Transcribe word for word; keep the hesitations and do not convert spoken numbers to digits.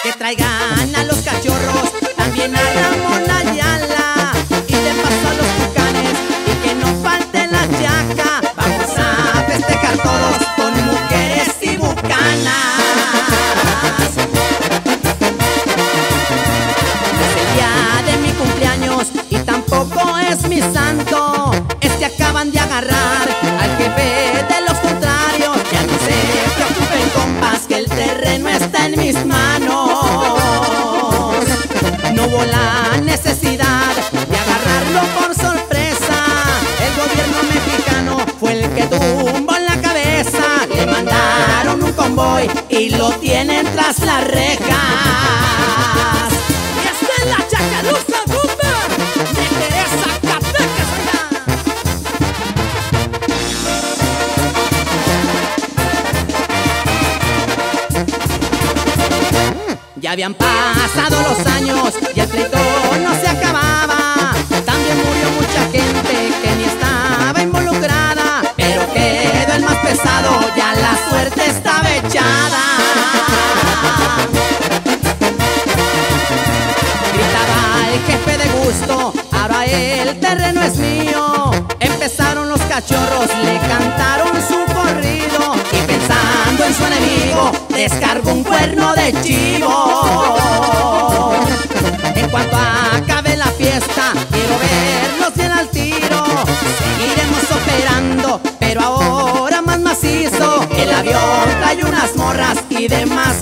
Que traigan a los cachorros, también a Ramón Ayala, y de paso a los tucanes, y que no falte la yaca. Vamos a festejar todos con mujeres y bucanas. Es el día de mi cumpleaños y tampoco es mi santo. Es que acaban de agarrar al jefe de los contrarios. Ya no se preocupen, compas, que el terreno está en mis manos. No hubo la necesidad de agarrarlo por sorpresa. El gobierno mexicano fue el que tumbó en la cabeza. Le mandaron un convoy y lo tienen tras las rejas. Y esta es la Chacalusa Bomba de Teresa Catecas. Ya habían pasado los años y el pleito no se acababa. También murió mucha gente que ni estaba involucrada, pero quedó el más pesado, ya la suerte estaba echada. Gritaba el jefe de gusto, ahora el terreno es mío. Empezaron los cachorros, le cantaron su corrido, y pensando en su enemigo, descargó un cuerno de chivo. En cuanto acabe la fiesta, quiero verlos bien al tiro. Seguiremos operando, pero ahora más macizo. El avión trae unas morras y demás